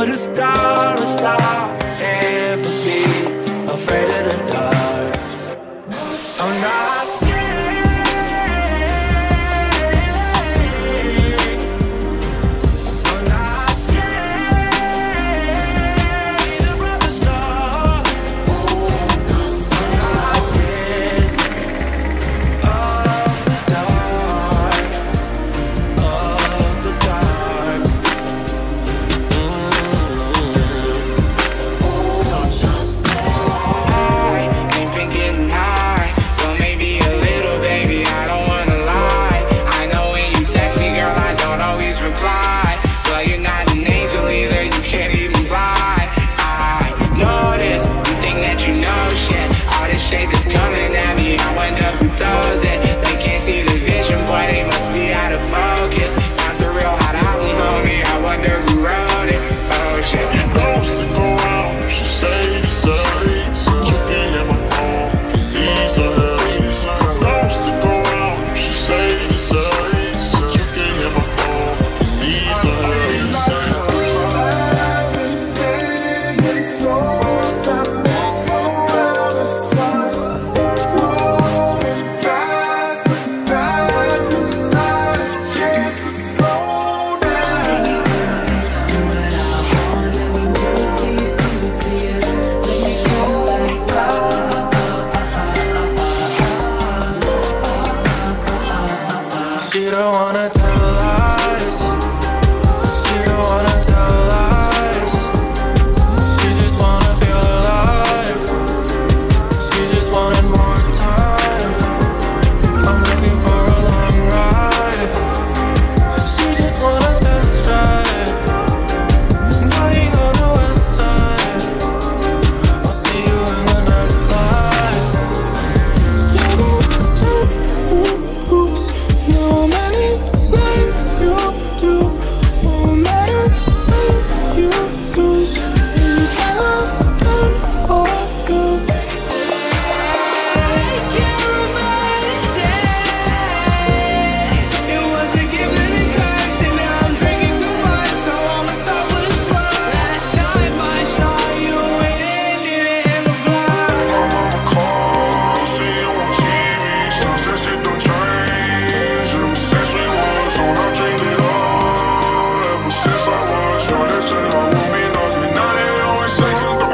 would a star ever be afraid of the dark? I'm not scared. I'm not scared. Neither of us lost. I'm not scared of the dark. Of the dark. I ain't been getting high, well maybe a little, baby, I don't wanna lie. I know when you text me, girl, I don't always reply. Well, you're not an angel either, you can't even fly. I know this, you think that you know shit. All this shade that's coming at me, I wonder who throws it. They can't see the vision, boy, they must be out of focus. That's a real hot album, homie, I wonder who wrote it. Oh shit. Don't stick around, you should save yourself. You can hit my phone if you need some help. Don't stick around, you should save yourself. You can hit my phone if you need some help. She don't wanna tell lies. She don't wanna tell lies. She just wanna feel alive. She just wanted more time. I'm looking for a long ride. She just wanna test drive. Lying on the west side. I'll see you in the next life. No many lies you do, no matter what you lose, you cannot turn or do. It was a gift and a curse, and now I'm drinking too much, so I'm on top of the sun. Last time I saw you, it ended in a blood. See you on TV, sunset shit don't change. Ever since we was on, I dreamed it all. Ever since I was young, they said I won't be nothing. Now they always say you go.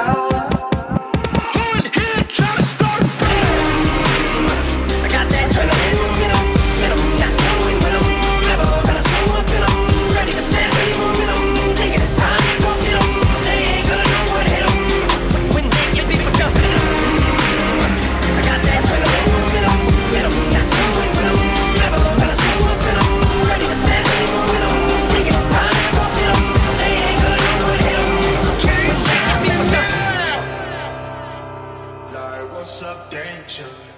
Go in here, try to start a thing. I got that adrenaline in 'em, not knowing when I'm never gonna slow up in 'em. Ready to stand ready with 'em, thinking it's time to go get 'em. They ain't gonna know what hit 'em when they get beat with nothing. I got that adrenaline in 'em, not knowing when I'm never gonna slow up in 'em. Ready to stand ready with 'em, thinking it's time to go get 'em. They ain't gonna know what hit 'em. Can't stop me with nothing. Like, what's up, danger?